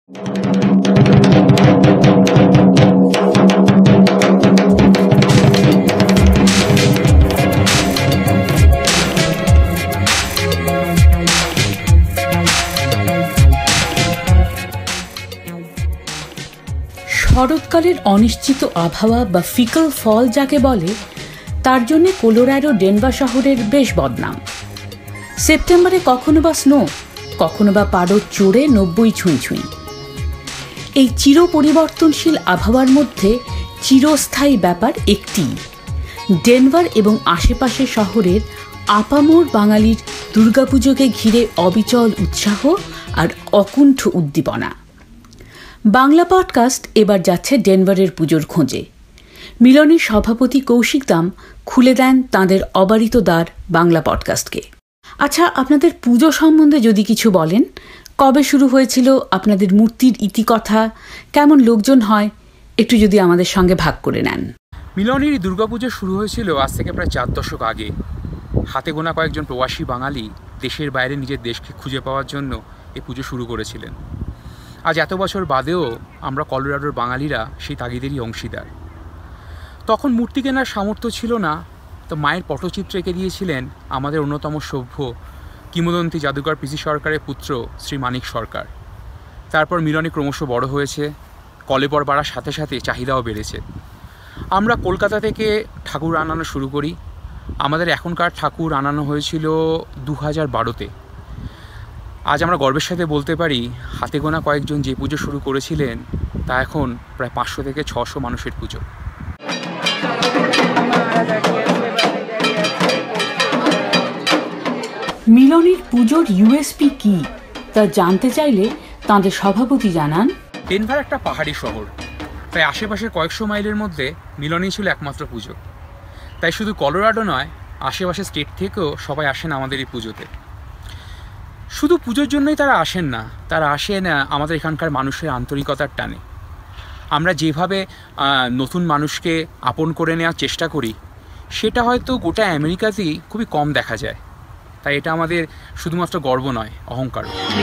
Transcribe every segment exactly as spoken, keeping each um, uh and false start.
শরৎকালের অনিশ্চিত আবহাওয়া বা ফিকল ফল যাকে বলে, তার জন্য কলোরাডো ডেনভার শহরের বেশ বদনাম। সেপ্টেম্বরে কখনো বা স্নো, কখনো বা পারদ চড়ে নব্বই ছুঁই ছুঁই। এই চির পরিবর্তনশীল আবহাওয়ার মধ্যে চিরস্থায়ী ব্যাপার একটি, ডেনভার এবং আশেপাশের শহরের আপামোর বাঙালির দুর্গাপুজোকে ঘিরে অবিচল উৎসাহ আর অকুণ্ঠ উদ্দীপনা। বাংলা পডকাস্ট এবার যাচ্ছে ডেনভারের পুজোর খোঁজে। মিলনের সভাপতি কৌশিক দাম খুলে দেন তাঁদের অবারিত দ্বার বাংলা পডকাস্টকে। আচ্ছা, আপনাদের পুজো সম্বন্ধে যদি কিছু বলেন, কবে শুরু হয়েছিল আপনাদের মূর্তির ইতিকথা, কেমন লোকজন হয়, একটু যদি আমাদের সঙ্গে ভাগ করে নেন। মিলনের দুর্গাপুজো শুরু হয়েছিল আজ থেকে প্রায় চার দশক আগে। হাতে গোনা কয়েকজন প্রবাসী বাঙালি দেশের বাইরে নিজের দেশকে খুঁজে পাওয়ার জন্য এই পুজো শুরু করেছিলেন। আজ এত বছর বাদেও আমরা কলোরাডোর বাঙালিরা সেই তাগিদেরই অংশীদার। তখন মূর্তি কেনার সামর্থ্য ছিল না, তো মায়ের পটচিত্র এঁকে দিয়েছিলেন আমাদের অন্যতম সভ্য কিংবদন্তি জাদুকর পিসি সরকারের পুত্র শ্রী মানিক সরকার। তারপর মিলনে ক্রমশ বড় হয়েছে, কলেবর বাড়ার সাথে সাথে চাহিদাও বেড়েছে। আমরা কলকাতা থেকে ঠাকুর আনানো শুরু করি। আমাদের এখনকার ঠাকুর আনানো হয়েছিল দু হাজার বারোতে। আজ আমরা গর্বের সাথে বলতে পারি, হাতে গোনা কয়েকজন যে পুজো শুরু করেছিলেন তা এখন প্রায় পাঁচশো থেকে ছশো মানুষের পুজো। মিলনের পুজোর ইউএসপি কি তা জানতে চাইলে তাঁদের সভাপতি জানান, ডেনভার একটা পাহাড়ি শহর, তাই আশেপাশের কয়েকশো মাইলের মধ্যে মিলনই ছিল একমাত্র পুজো। তাই শুধু কলোরাডো নয়, আশেপাশের স্টেট থেকেও সবাই আসেন আমাদের এই পুজোতে। শুধু পুজোর জন্যই তারা আসেন না, তারা আসেন আমাদের এখানকার মানুষের আন্তরিকতার টানে। আমরা যেভাবে নতুন মানুষকে আপন করে নেওয়ার চেষ্টা করি, সেটা হয়তো গোটা আমেরিকাতেই খুবই কম দেখা যায়। তাই এটা আমাদের শুধুমাত্র গর্ব নয়, অহংকার।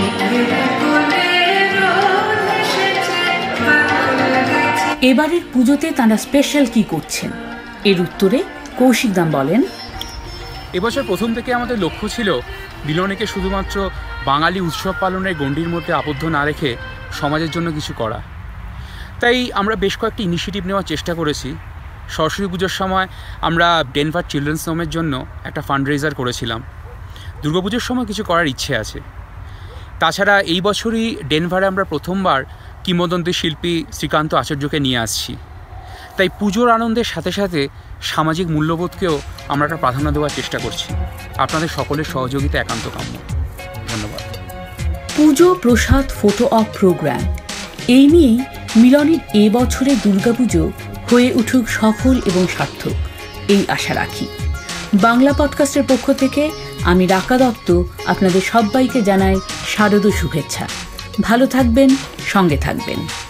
এবারের পুজোতে তাঁরা স্পেশাল কি করছেন, এর উত্তরে কৌশিক দাম বলেন, এবছর প্রথম থেকে আমাদের লক্ষ্য ছিল মিলনেকে শুধুমাত্র বাঙালি উৎসব পালনের গণ্ডির মধ্যে আবদ্ধ না রেখে সমাজের জন্য কিছু করা। তাই আমরা বেশ কয়েকটি ইনিশিয়েটিভ নেওয়ার চেষ্টা করেছি। সরস্বতী পুজোর সময় আমরা ডেনভার চিলড্রেন্স হোমের জন্য একটা ফান্ড রেজার করেছিলাম। দুর্গাপুজোর সময় কিছু করার ইচ্ছে আছে। তাছাড়া এই বছরই ডেনভারে আমরা প্রথমবার কিংবদন্তি শিল্পী শ্রীকান্ত আচার্যকে নিয়ে আসছি। তাই পুজোর আনন্দের সাথে সাথে সামাজিক মূল্যবোধকেও আমরা একটা প্রাধান্য দেওয়ার চেষ্টা করছি। আপনাদের সকলের সহযোগিতা একান্ত কাম্য। ধন্যবাদ। পুজো প্রসাদ ফটো অফ প্রোগ্রাম, এই নিয়েই মিলনের এবছরের দুর্গাপুজো হয়ে উঠুক সফল এবং সার্থক, এই আশা রাখি। বাংলা পডকাস্টের পক্ষ থেকে আমি রাকা দত্ত আপনাদের সবাইকে জানাই শারদ শুভেচ্ছা। ভালো থাকবেন, সঙ্গে থাকবেন।